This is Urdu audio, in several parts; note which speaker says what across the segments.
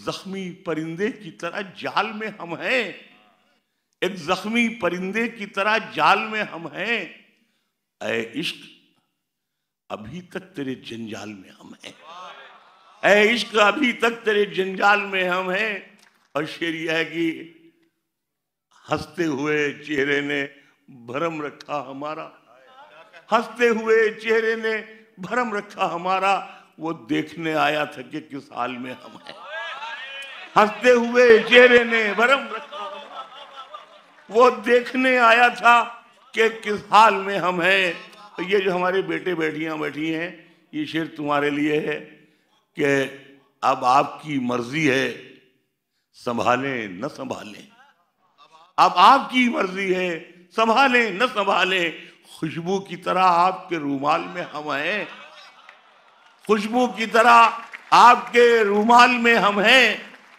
Speaker 1: زخمی پرندے کی طرح جال میں ہم ہیں، ایک زخمی پرندے کی طرح جال میں ہم ہیں، اے عشق ابھی تک تیرے جنجال میں ہم ہیں، اے عشق ابھی تک تیرے جنجال میں ہم ہیں۔ اور شعر یہ ہے کہ ہنستے ہوئے چہرے نے بھرم رکھا ہمارا، ہنستے ہوئے چہرے نے بھرم رکھا ہمارا، وہ دیکھنے آیا تھا کہ کس حال میں ہم ہیں، ہنستے ہوئے چہرے نے بھرم رکھا ہمارا، وہ دیکھنے آیا تھا کہ کس حال میں ہم ہیں۔ یہ جو ہمارے بیٹے بیٹیاں بیٹھی ہیں، یہ شعر تمہارے لیے ہے کہ اب آپ کی مرضی ہے، سنبھالیں نہ سنبھالیں، اب آپ کی مرضی ہے، سنبھالیں نہ سنبھالیں، خوشبو کی طرح آپ کے رومال میں ہم ہیں، خوشبو کی طرح آپ کے رومال میں ہم ہیں۔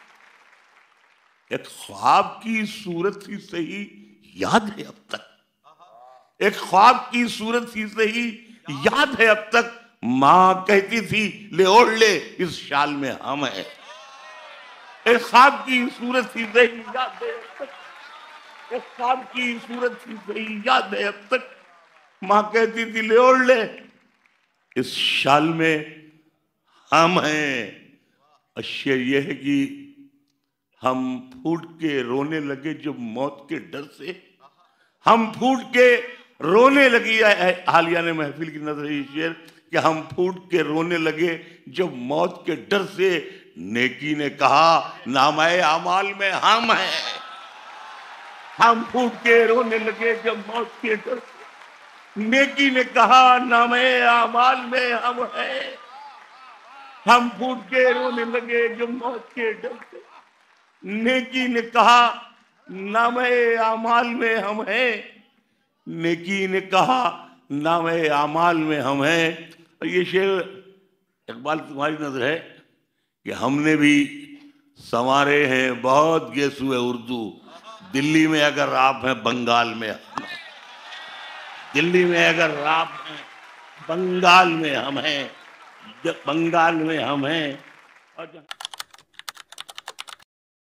Speaker 1: ایک خواب کی صورت ہی صحیح یاد ہے اب تک، ایک خواب کی صورت ہی صحیح یاد ہے اب تک، ماں کہتی تھی لے اوڑھ لے اس شال میں ہم ہیں، ایک خواب کی صورت ہی صحیح یاد ہے اب تک، ایک خواب کی صورت ہی صحیح یاد ہے اب تک، ماں کہتی تھی لے اوڑھ لے اس شال میں ہم ہیں۔ اشیاء یہ ہے کہ ہم پھوٹ کے رونے لگے جب موت کے ڈر سے، ہم پھوٹ کے رونے لگی، حالیہ نے محفل کی نظر یہ شعر کہ ہم پھوٹ کے رونے لگے جب موت کے ڈر سے، نیکی نے کہا نامہ اعمال میں ہم ہیں، ہم پھوٹ کے رونے لگے جب موت کے ڈر سے، نیکی نے کہا نامہ اعمال میں ہم ہیں، ہم پھوٹ کے رونے لگے جب موت کے ڈر سے، نیکی نے کہا نامہ اعمال میں ہم ہیں، نیکی نے کہا نامہ اعمال میں ہم ہیں۔ اور یہ شعر اقبال تمہاری نظر ہے کہ ہم نے بھی سنوارے ہیں بہت گیسوئے اردو، دلی میں اگر آپ ہیں بنگال میں ہم ہیں، دلی میں اگر آپ ہیں بنگال میں ہم ہیں، بنگال میں ہم ہیں۔